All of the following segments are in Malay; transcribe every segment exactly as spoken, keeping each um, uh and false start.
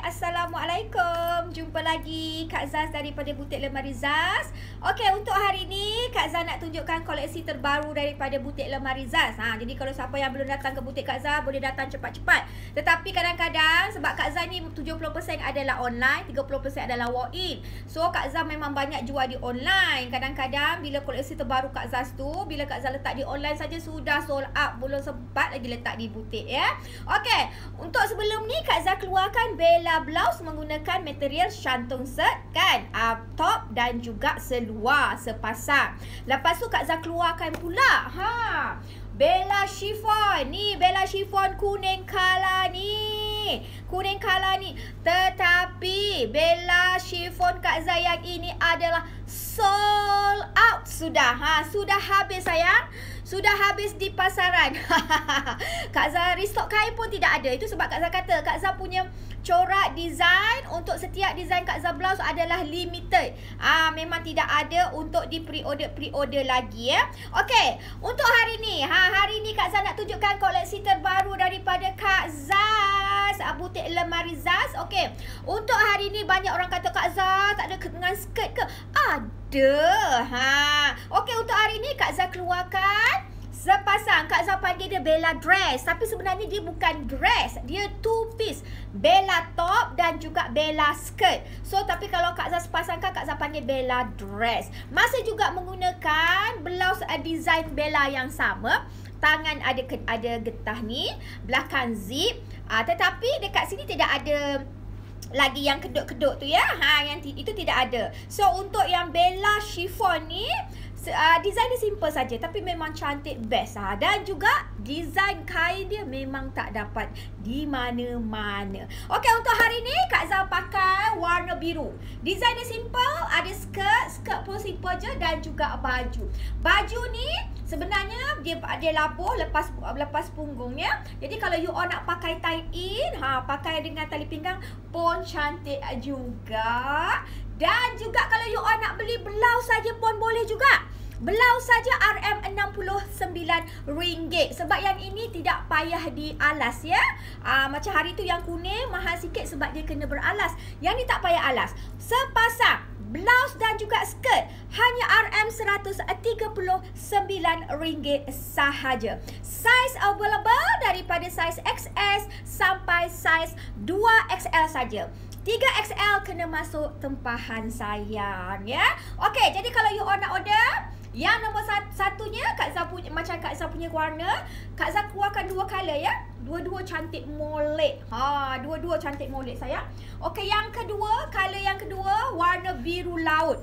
Assalamualaikum. Jumpa lagi Kak Zaz daripada Butik Lemari Zaz. Okey, untuk hari ni Kak Zaz nak tunjukkan koleksi terbaru daripada Butik Lemari Zaz. Ha, jadi kalau siapa yang belum datang ke Butik Kak Zaz, boleh datang cepat-cepat. Tetapi kadang-kadang sebab Kak Zaz ni tujuh puluh peratus adalah online, tiga puluh peratus adalah walk-in. So Kak Zaz memang banyak jual di online. Kadang-kadang bila koleksi terbaru Kak Zaz tu, bila Kak Zaz letak di online saja sudah sold out, belum sempat lagi letak di butik ya. Okey, untuk sebelum ni Kak Zaz keluarkan Bella blouse menggunakan material shantung set kan, uh, top dan juga seluar sepasang. Lepas tu Kak Zaz keluarkan pula ha Bella chiffon. Ni Bella chiffon kuning kala ni. Kuning kala ni. Tetapi Bella chiffon Kak Zaz yang ini adalah sold out sudah. Ha, sudah habis sayang. Sudah habis di pasaran. Kak Zaz restock kain pun tidak ada. Itu sebab Kak Zaz kata Kak Zaz punya corak design untuk setiap design Kak Zaz blouse adalah limited. Ah, memang tidak ada untuk di pre-order pre-order lagi ya. Okey, untuk hari ni, ha hari ni Kak Zaz nak tunjukkan koleksi terbaru daripada Kak Zaz, Butik Lemari Zaz. Okey, untuk hari ni banyak orang kata Kak Zaz tak ada dengan skirt ke? Ada. Ha. Okey, untuk hari ni Kak Zaz keluarkan sepasang, Kak Zaz panggil dia Bella dress, tapi sebenarnya dia bukan dress, dia two piece, Bella top dan juga Bella skirt. So tapi kalau Kak Zaz pasangkan, Kak Zaz panggil Bella dress. Masih juga menggunakan blouse uh, design Bella yang sama. Tangan ada ada getah ni, belakang zip. Uh, tetapi dekat sini tidak ada lagi yang kedut-kedut tu ya. Ha, yang itu tidak ada. So untuk yang Bella chiffon ni, Uh, design dia simple saja tapi memang cantik best ha. Dan juga design kain dia memang tak dapat di mana-mana. Okey, untuk hari ni Kak Zaz pakai warna biru. Design dia simple, ada skirt, skirt pun simple je dan juga baju. Baju ni sebenarnya dia dia labuh lepas lepas punggungnya. Jadi kalau you all nak pakai tie in, ha pakai dengan tali pinggang pun cantik juga. Dan juga kalau you all nak beli blouse saja pun boleh juga. Blouse saja R M enam puluh sembilan ringgit. Sebab yang ini tidak payah dialas ya. Aa, macam hari tu yang kuning mahal sikit sebab dia kena beralas. Yang ni tak payah alas. Sepasang blouse dan juga skirt hanya R M seratus tiga puluh sembilan ringgit sahaja. Size available daripada size X S sampai size dua X L saja. tiga X L kena masuk tempahan sayang ya. Okey, jadi kalau you all nak order yang nombor satunya Kak Zaz punya, macam Kak Zaz punya warna, Kak Zaz keluarkan dua color ya. Dua-dua cantik molek. Ha, dua-dua cantik molek sayang. Okey, yang kedua, color yang kedua warna biru laut.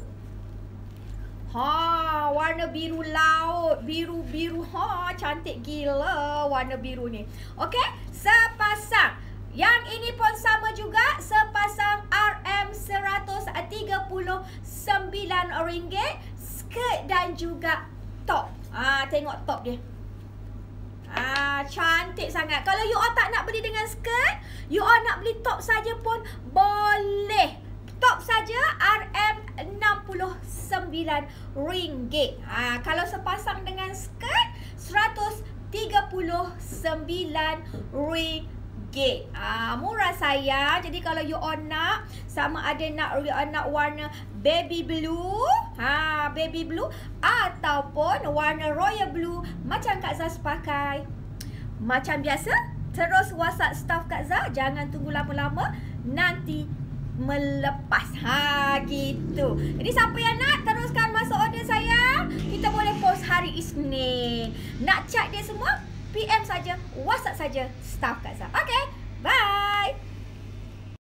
Ha, warna biru laut, biru-biru. Ha, cantik gila warna biru ni. Okey, sepasang. Yang ini pun sama juga, sepasang R M seratus tiga puluh sembilan ringgit. Skirt dan juga top. Ah, tengok top dia. Ah, cantik sangat. Kalau you all tak nak beli dengan skirt, you all nak beli top saja pun boleh. Top saja R M enam puluh sembilan ringgit. Ah, kalau sepasang dengan skirt seratus tiga puluh sembilan ringgit. Ah, murah sayang. Jadi kalau you all nak, sama ada nak you all nak warna baby blue, ha, baby blue ataupun warna royal blue macam Kak Zaz pakai. Macam biasa, terus WhatsApp staff Kak Zaz, jangan tunggu lama-lama nanti melepas. Ha, gitu. Jadi siapa yang nak teruskan masuk order sayang, kita boleh post hari Isnin. Nak chat dia semua, P M saja, WhatsApp saja staff Kak Zaz. Okey, bye.